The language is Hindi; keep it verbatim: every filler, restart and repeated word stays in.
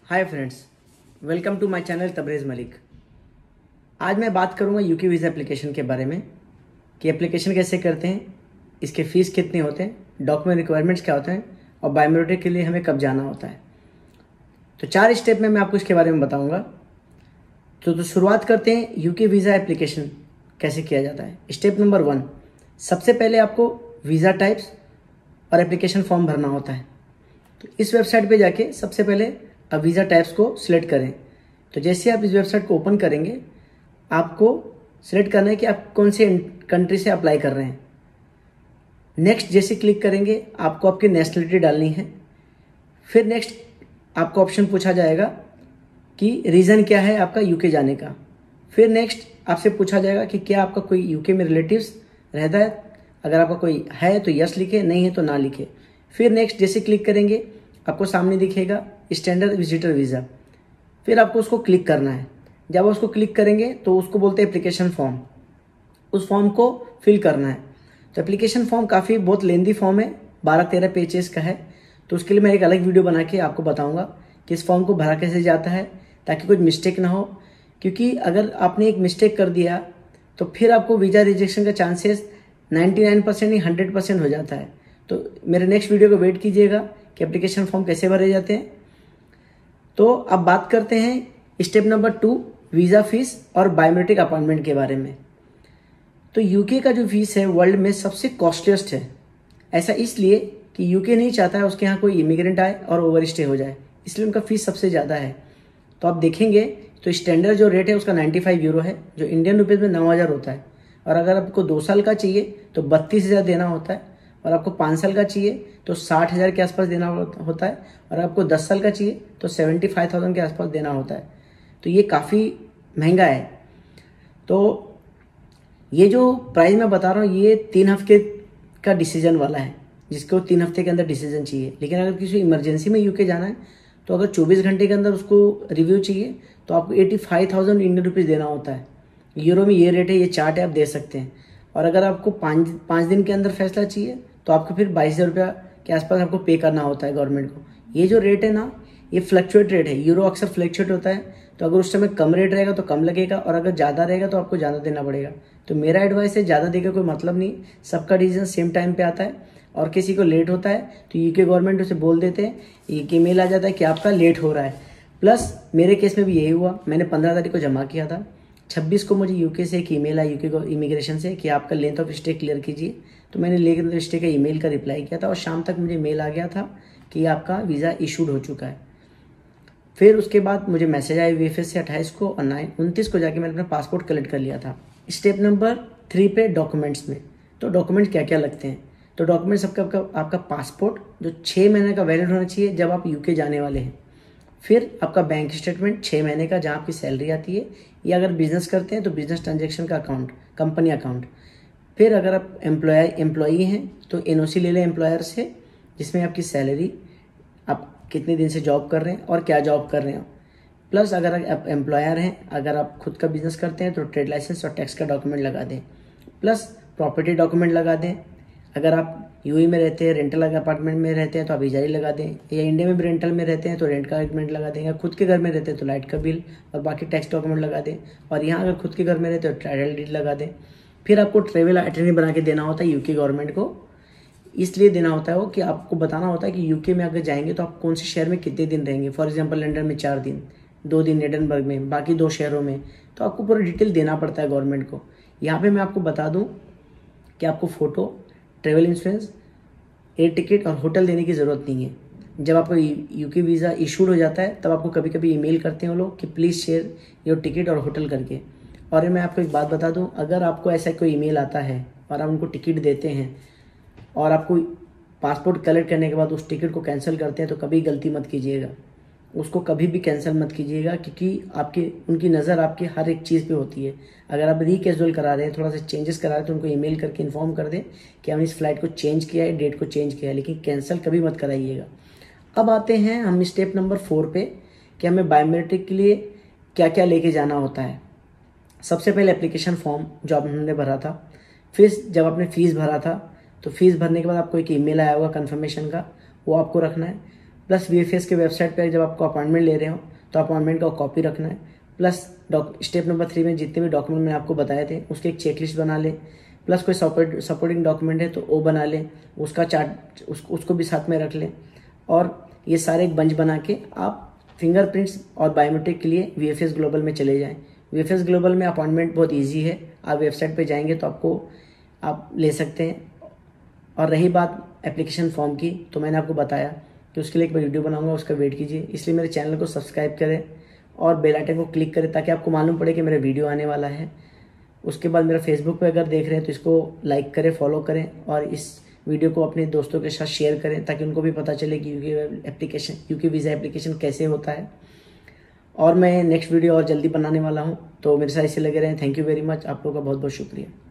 Hi friends, welcome to my channel Tabrez Malik. आज मैं बात करूंगा यूके वीज़ा एप्लीकेशन के बारे में कि एप्लीकेशन कैसे करते हैं, इसके फ़ीस कितने होते हैं, डॉक्यूमेंट रिक्वायरमेंट्स क्या होते हैं और बायोमेट्रिक के लिए हमें कब जाना होता है। तो चार स्टेप में मैं आपको इसके बारे में बताऊंगा। तो, तो शुरुआत करते हैं यूके वीज़ा एप्लीकेशन कैसे किया जाता है। स्टेप नंबर वन, सबसे पहले आपको वीज़ा टाइप्स और एप्लीकेशन फॉर्म भरना होता है। तो इस वेबसाइट पे जाके सबसे पहले अब वीज़ा टाइप्स को सिलेक्ट करें। तो जैसे आप इस वेबसाइट को ओपन करेंगे, आपको सिलेक्ट करना है कि आप कौन से कंट्री से अप्लाई कर रहे हैं। नेक्स्ट जैसे क्लिक करेंगे, आपको आपकी नेशनलिटी डालनी है। फिर नेक्स्ट आपको ऑप्शन पूछा जाएगा कि रीज़न क्या है आपका यूके जाने का। फिर नेक्स्ट आपसे पूछा जाएगा कि क्या आपका कोई यूके में रिलेटिव्स रहता है। अगर आपका कोई है तो यस लिखे, नहीं है तो ना लिखे। फिर नेक्स्ट जैसे क्लिक करेंगे, आपको सामने दिखेगा स्टैंडर्ड विजिटर वीज़ा। फिर आपको उसको क्लिक करना है। जब आप उसको क्लिक करेंगे तो उसको बोलते हैं एप्लीकेशन फॉर्म। उस फॉर्म को फिल करना है। तो एप्लीकेशन फॉर्म काफ़ी बहुत लेंदी फॉर्म है, बारह तेरह पेजेस का है। तो उसके लिए मैं एक अलग वीडियो बना के आपको बताऊंगा कि इस फॉर्म को भरा कैसे जाता है, ताकि कुछ मिस्टेक ना हो। क्योंकि अगर आपने एक मिस्टेक कर दिया तो फिर आपको वीज़ा रिजेक्शन का चांसेस निन्यानवे परसेंट या हंड्रेड परसेंट हो जाता है। तो मेरे नेक्स्ट वीडियो को वेट कीजिएगा कि एप्लीकेशन फॉर्म कैसे भरे जाते हैं। तो अब बात करते हैं step number two, visa fees और बायोमेट्रिक अपॉइंटमेंट के बारे में। तो यूके का जो फीस है वर्ल्ड में सबसे कॉस्टलिएस्ट है। ऐसा इसलिए कि यूके नहीं चाहता है उसके यहाँ कोई इमिग्रेंट आए और ओवर स्टे हो जाए, इसलिए उनका फीस सबसे ज़्यादा है। तो आप देखेंगे तो स्टैंडर्ड जो रेट है उसका नाइन्टी फाइव यूरो है, जो इंडियन रुपीज़ में नौ हज़ार होता है। और अगर आपको दो साल का चाहिए तो बत्तीस हज़ार देना होता है, और आपको पाँच साल का चाहिए तो साठ हज़ार के आसपास देना होता है, और आपको दस साल का चाहिए तो सेवेंटी फाइव थाउजेंड के आसपास देना होता है। तो ये काफ़ी महंगा है। तो ये जो प्राइस मैं बता रहा हूँ ये तीन हफ्ते का डिसीजन वाला है, जिसको तीन हफ्ते के अंदर डिसीजन चाहिए। लेकिन अगर किसी इमरजेंसी में यूके जाना है तो अगर चौबीस घंटे के अंदर उसको रिव्यू चाहिए तो आपको eighty five thousand Indian rupees देना होता है। यूरो में ये रेट है, ये चार्ट है, आप दे सकते हैं। और अगर आपको पाँच पाँच दिन के अंदर फैसला चाहिए तो आपको फिर बाईस हज़ार रुपया के आसपास आपको पे करना होता है गवर्नमेंट को। ये जो रेट है ना, ये फ्लक्चुएट रेट है। यूरो अक्सर फ्लक्चुएट होता है, तो अगर उस समय कम रेट रहेगा तो कम लगेगा, और अगर ज़्यादा रहेगा तो आपको ज़्यादा देना पड़ेगा। तो मेरा एडवाइस है ज़्यादा देकर कोई मतलब नहीं, सबका डिसीजन सेम टाइम पे आता है। और किसी को लेट होता है तो यूके गवर्नमेंट उसे बोल देते हैं, एक ईमेल आ जाता है कि आपका लेट हो रहा है। प्लस मेरे केस में भी यही हुआ, मैंने पंद्रह तारीख को जमा किया था, छब्बीस को मुझे यूके से एक ईमेल आया, यूके इमिग्रेशन से, कि आपका लेंथ ऑफ स्टे क्लियर कीजिए। तो मैंने लेंथ ऑफ स्टे का ईमेल का रिप्लाई किया था, और शाम तक मुझे मेल आ गया था कि आपका वीज़ा इशूड हो चुका है। फिर उसके बाद मुझे मैसेज आया वीएफएस से अट्ठाईस को, और नाइन उनतीस को जाके मैंने अपना पासपोर्ट कलेक्ट कर लिया था। स्टेप नंबर थ्री पे डॉक्यूमेंट्स में, तो डॉक्यूमेंट्स क्या क्या लगते हैं। तो डॉक्यूमेंट्स आपका आपका, आपका पासपोर्ट जो छः महीने का वैलिड होना चाहिए जब आप यूके जाने वाले हैं। फिर आपका बैंक स्टेटमेंट छः महीने का जहाँ आपकी सैलरी आती है, या अगर बिजनेस करते हैं तो बिजनेस ट्रांजैक्शन का अकाउंट, कंपनी अकाउंट। फिर अगर आप एम्प्लॉय एम्प्लॉई हैं तो एनओसी ले लें एम्प्लॉयर से, जिसमें आपकी सैलरी, आप कितने दिन से जॉब कर रहे हैं और क्या जॉब कर रहे हैं। प्लस अगर आप एम्प्लॉयर हैं, अगर आप खुद का बिजनेस करते हैं तो ट्रेड लाइसेंस और टैक्स का डॉक्यूमेंट लगा दें। प्लस प्रॉपर्टी डॉक्यूमेंट लगा दें। अगर आप यूएई में रहते हैं, रेंटल अपार्टमेंट में रहते हैं तो आप इजारी लगा दें, या इंडिया में भी रेंटल में रहते हैं तो रेंट का एग्रीमेंट लगा दें, या खुद के घर में रहते हैं तो लाइट का बिल और बाकी टैक्स डॉक्यूमेंट लगा दें। और यहाँ अगर खुद के घर में रहते हैं तो टाइटल डीड लगा दें। फिर आपको ट्रेवल आइटनरी बना के देना होता है यूके गवर्नमेंट को। इसलिए देना होता है वो कि आपको बताना होता है कि यूके में अगर जाएंगे तो आप कौन से शहर में कितने दिन रहेंगे। फॉर एग्जांपल लंदन में चार दिन, दो दिन एडनबर्ग में, बाकी दो शहरों में। तो आपको पूरा डिटेल देना पड़ता है गवर्नमेंट को। यहाँ पे मैं आपको बता दूँ कि आपको photo, travel insurance, air ticket और होटल देने की ज़रूरत नहीं है। जब आपका यूके वीज़ा इशूड हो जाता है तब आपको कभी कभी ईमेल करते हैं वो लोग कि प्लीज़ शेयर योर टिकट और होटल करके। और मैं आपको एक बात बता दूं, अगर आपको ऐसा कोई ईमेल आता है और आप उनको टिकट देते हैं और आपको पासपोर्ट कलेक्ट करने के बाद उस टिकट को कैंसिल करते हैं, तो कभी गलती मत कीजिएगा, उसको कभी भी कैंसिल मत कीजिएगा। क्योंकि आपकी उनकी नज़र आपकी हर एक चीज़ पे होती है। अगर आप रीकैजुअल करा रहे हैं, थोड़ा सा चेंजेस करा रहे हैं, तो उनको ईमेल करके इन्फॉर्म कर दें कि हमने इस फ्लाइट को चेंज किया है, डेट को चेंज किया है, लेकिन कैंसिल कभी मत कराइएगा। अब आते हैं हम स्टेप नंबर फोर पे कि हमें बायोमेट्रिक के लिए क्या क्या लेके जाना होता है। सबसे पहले एप्लीकेशन फॉर्म जो हमने भरा था। फिर जब आपने फ़ीस भरा था तो फीस भरने के बाद आपको एक ईमेल आया होगा कन्फर्मेशन का, वो आपको रखना है। प्लस वीएफएस के वेबसाइट पर जब आपको अपॉइंटमेंट ले रहे हो तो अपॉइंटमेंट का कॉपी रखना है। प्लस स्टेप नंबर थ्री में जितने भी डॉक्यूमेंट मैंने आपको बताए थे उसके एक चेकलिस्ट बना ले। प्लस कोई सपोर्ट सपोर्टिंग डॉक्यूमेंट है तो वो बना ले, उसका चार्ट उस, उसको भी साथ में रख लें। और ये सारे एक बंच बना के आप फिंगरप्रिंट्स और बायोमेट्रिक के लिए वीएफएस ग्लोबल में चले जाएं। वीएफएस ग्लोबल में अपॉइंटमेंट बहुत इजी है, आप वेबसाइट पे जाएंगे तो आपको आप ले सकते हैं। और रही बात एप्लीकेशन फॉर्म की, तो मैंने आपको बताया कि उसके लिए एक वीडियो बनाऊंगा, उसका वेट कीजिए। इसलिए मेरे चैनल को सब्सक्राइब करें और बेल आइकन को क्लिक करें ताकि आपको मालूम पड़े कि मेरा वीडियो आने वाला है। उसके बाद मेरा फेसबुक पे अगर देख रहे हैं तो इसको लाइक करें, फॉलो करें और इस वीडियो को अपने दोस्तों के साथ शेयर करें ताकि उनको भी पता चले कि UK application UK visa application कैसे होता है। और मैं नेक्स्ट वीडियो और जल्दी बनाने वाला हूँ, तो मेरे साथ इसे लगे रहें। थैंक यू वेरी मच, आप लोगों का बहुत बहुत शुक्रिया।